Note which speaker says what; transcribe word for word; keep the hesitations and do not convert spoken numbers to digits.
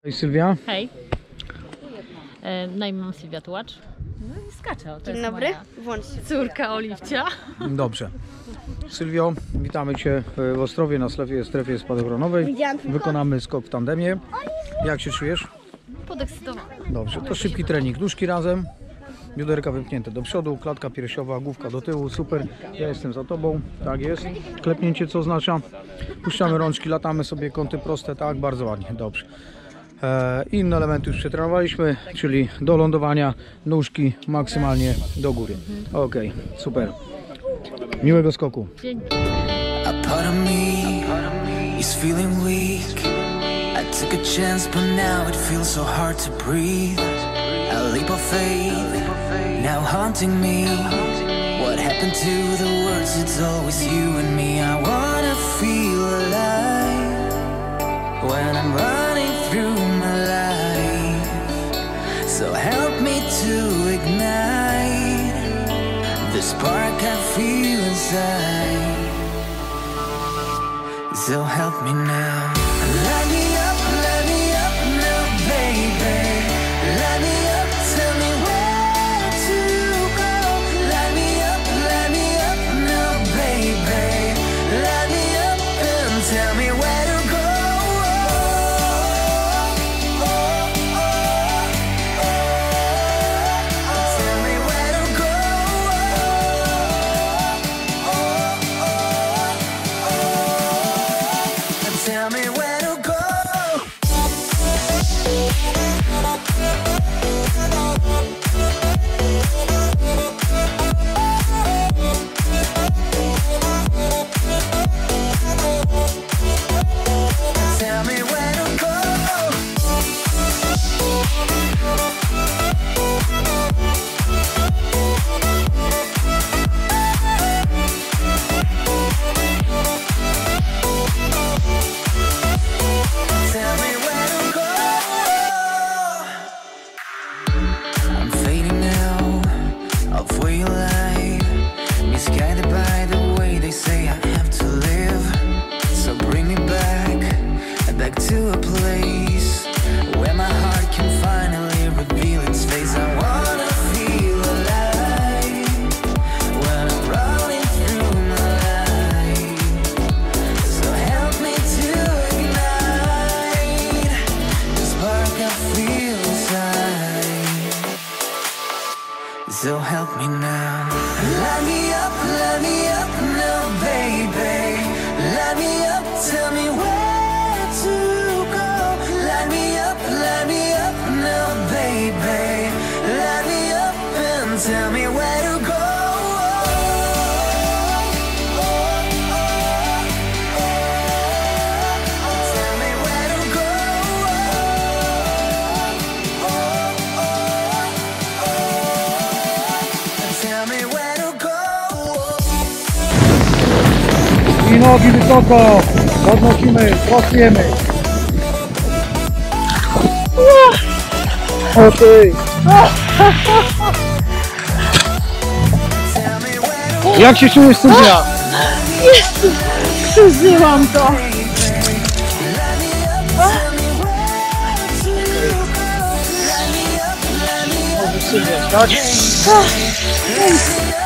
Speaker 1: Cześć Sylwia.
Speaker 2: Hej. E, na imię mam Sylwia Tułacz. No i skaczę. To
Speaker 3: Dzień
Speaker 2: jest
Speaker 3: dobry.
Speaker 2: moja
Speaker 3: Włączcie.
Speaker 2: córka Oliwcia.
Speaker 1: Dobrze. Sylwio, witamy Cię w Ostrowie na strefie, strefie spadochronowej. Wykonamy skok w tandemie. Jak się czujesz?
Speaker 2: Podekscytowana.
Speaker 1: Dobrze, to szybki trening. Nóżki razem, bioderka wypchnięte do przodu, klatka piersiowa, główka do tyłu. Super, ja jestem za Tobą. Tak jest. Klepnięcie co oznacza? Puszczamy rączki, latamy sobie kąty proste. Tak, bardzo ładnie. Dobrze. E, inne elementy już przetrenowaliśmy, czyli do lądowania nóżki maksymalnie do góry. Ok, super. Miłego skoku.
Speaker 2: Dzięki.
Speaker 4: A part of me is feeling weak. I took a chance, but now it feels so hard to breathe. A leap of faith, now haunting me. What happened to the words? It's always you and me. I wanna feel alive when I'm running through my life. So help me to ignite the spark I feel inside. So help me now. Light me up, light me up now, baby. Light me up, tell me where to go. Light me up, light me up now, baby. Light me up and tell me where to go. Oh, oh, oh, oh. Tell me where to go. Oh, oh, oh. Tell me where to go. Tell me where to go. Tell me where to go. I'm fading now, of way you lie. Misguided by the way they say I have to live. So bring me back, back to a place where my heart can finally reveal its face. I wanna feel alive when I'm running through my life. So help me to ignite the spark I feel inside. So help me now. Light me up, light me up now, baby. Light me up, tell me where to go. Light me up, light me up now, baby. Light me up and tell me where to go. Oh, oh, oh. Tell me where to go. Oh, oh, oh. Tell me where to go.
Speaker 1: I nogi wysoko, podnosimy, prostujemy. Okej. Jak się czujesz, Sylwia?
Speaker 2: Jezu, przeżyłam to.
Speaker 1: Możesz Sylwia, tak?